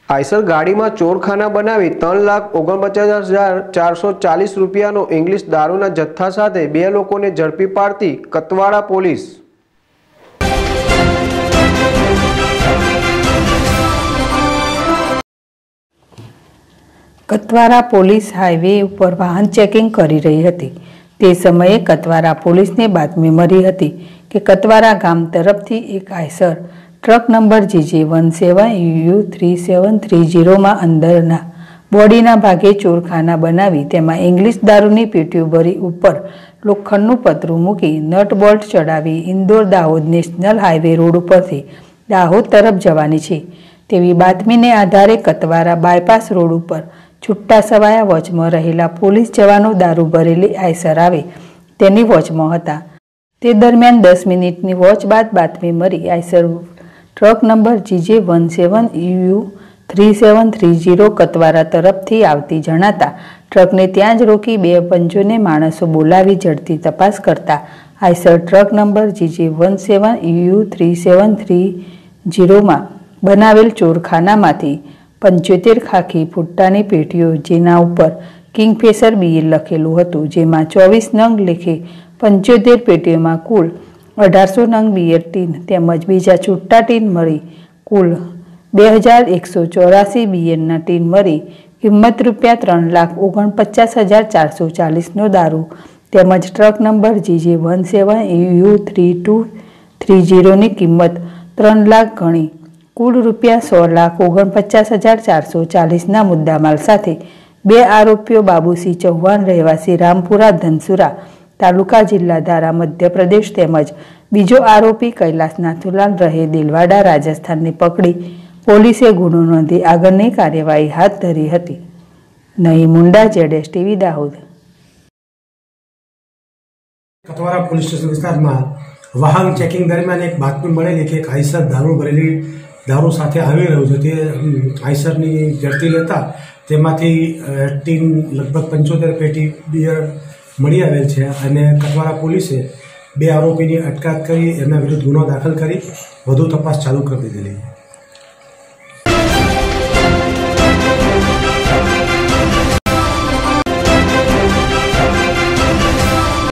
Eicher ગાડીમાં ચોરખાના બનાવી 3,49,440 રૂપિયાનો ઇંગ્લિશ દારૂના જથ્થા સાથે 2 લોકોને ઝડપી પાડતી Katwada police. Katwara police highway ઉપર વાહન ચેકિંગ કરી રહી હતી। તે સમયે કતવારા પોલીસને બાતમી મળી હતી કે કતવારા ગામ તરફથી એક આઈસર ટ્રક નંબર GJ17UU3730માં અંદરના બોડીના ભાગે ચોરખાના બનાવી તેમાં ઇંગ્લિશ દારૂની પેટીઓ ભરી ઉપર લોખંડનું પતરું મૂકી નટ બોલ્ટ ચડાવી Indore Dahod national highway road ઉપરથી દાહોદ તરફ જવાની છે તેવી બાતમીને આધારે કતવારા બાયપાસ રોડ ઉપર છૂટા સવાયા વોચમાં રહેલા પોલીસ જવાનો દારૂ ભરેલી આઈસર આવે તેની વોચમાં હતા। તે દરમિયાન 10 મિનિટની વોચ બાદ બાતમી મળી Eicher truck number GJ17UU3730 Katwara તરફથી આવતી જણાતા ટ્રકને ત્યાં જ રોકી 2 પંચોને માણસો બોલાવી ઝડપી તપાસ કરતા આઈસર ટ્રક નંબર GJ17UU3730માં બનાવેલ ચોરખાનામાંથી 75 ખાખી ફૂટ્ટાની પેટીઓ જેના ઉપર કિંગફિશર બીયર લખેલું હતું જેમાં 24 નંગ લેખે 75 પેટીઓમાં કુલ 1800 નંગ બીયર ટીન તેમજ બીજા છૂટા ટીન મળી કુલ 2184 બીયરના ટીન મળી કિંમત ₹3,49,440નો દારૂ તેમજ ટ્રક નંબર GJ17UU3230ની કિંમત 3 લાખ ગણી કુલ ₹100,49,440ના મુદ્દામાલ સાથે 2 આરોપીઓ બાબુસિંહ ચૌહાણ રહેવાસી રામપુરા ધનસુરા તાલુકા જિલ્લા ધારા મધ્યપ્રદેશ તેમજ બીજો આરોપી કૈલાસ નાથુલાલ રહે દિલવાડા રાજસ્થાનને પકડી પોલીસે ગુનો નોંધી આગળની કાર્યવાહી હાથ ધરી હતી। નહીં Munda ZSTV Dahod. Katwara police station વિસ્તારમાં વાહન ચેકિંગ દરમિયાન એક બાતમી મળેલી કે એક આઈસર દારૂ સાથે આવી રહ્યું છે તે આઈસરની ઝડપી લેતા તેમાંથી ટીન લગભગ 75 પેટી બિયર મળી આવેલ છે અને કતવારા પોલીસે 2 આરોપીની અટકાયત કરી એમના વિરુદ્ધ ગુનો દાખલ કરી વધુ તપાસ ચાલુ કરી દીધેલી છે।